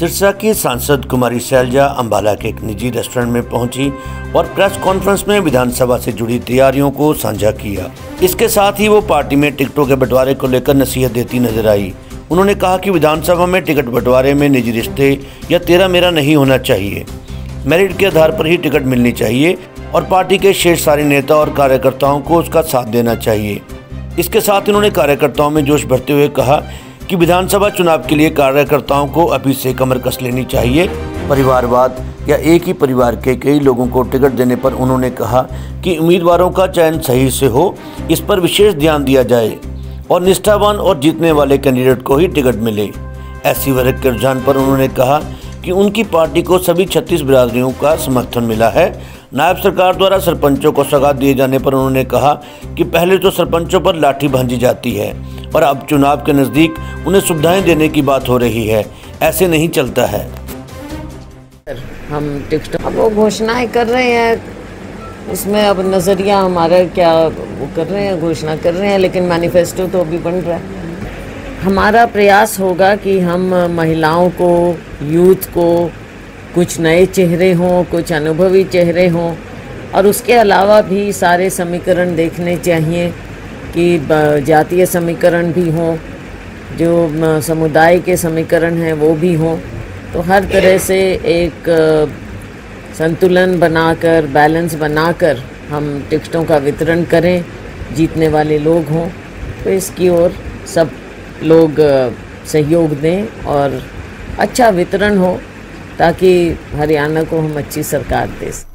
सिरसा की सांसद कुमारी शैलजा अंबाला के एक निजी रेस्टोरेंट में पहुंची और प्रेस कॉन्फ्रेंस में विधानसभा से जुड़ी तैयारियों को साझा किया। इसके साथ ही वो पार्टी में टिकटों के बंटवारे को लेकर नसीहत देती नजर आई। उन्होंने कहा कि विधानसभा में टिकट बंटवारे में निजी रिश्ते या तेरा मेरा नहीं होना चाहिए, मेरिट के आधार पर ही टिकट मिलनी चाहिए और पार्टी के शेष सारे नेता और कार्यकर्ताओं को उसका साथ देना चाहिए। इसके साथ उन्होंने कार्यकर्ताओं में जोश भरते हुए कहा कि विधानसभा चुनाव के लिए कार्यकर्ताओं को अभी से कमर कस लेनी चाहिए। परिवारवाद या एक ही परिवार के कई लोगों को टिकट देने पर उन्होंने कहा कि उम्मीदवारों का चयन सही से हो, इस पर विशेष ध्यान दिया जाए और निष्ठावान और जीतने वाले कैंडिडेट को ही टिकट मिले। एससी वर्ग के रुझान पर उन्होंने कहा कि उनकी पार्टी को सभी 36 बिरादरियों का समर्थन मिला है। नायब सरकार द्वारा सरपंचों को सौगात दिए जाने पर उन्होंने कहा कि पहले तो सरपंचों पर लाठी भांजी जाती है और अब चुनाव के नज़दीक उन्हें सुविधाएं देने की बात हो रही है। ऐसे नहीं चलता है। हम टिकट अब वो घोषणाएं कर रहे हैं, इसमें अब नज़रिया हमारा क्या वो कर रहे हैं, घोषणा कर रहे हैं, लेकिन मैनिफेस्टो तो अभी बन रहा है। हमारा प्रयास होगा कि हम महिलाओं को, यूथ को, कुछ नए चेहरे हों, कुछ अनुभवी चेहरे हों और उसके अलावा भी सारे समीकरण देखने चाहिए कि जातीय समीकरण भी हों, जो समुदाय के समीकरण हैं वो भी हों। तो हर तरह से एक संतुलन बनाकर, बैलेंस बनाकर हम टिकटों का वितरण करें, जीतने वाले लोग हों। तो इसकी ओर सब लोग सहयोग दें और अच्छा वितरण हो ताकि हरियाणा को हम अच्छी सरकार दे सकें।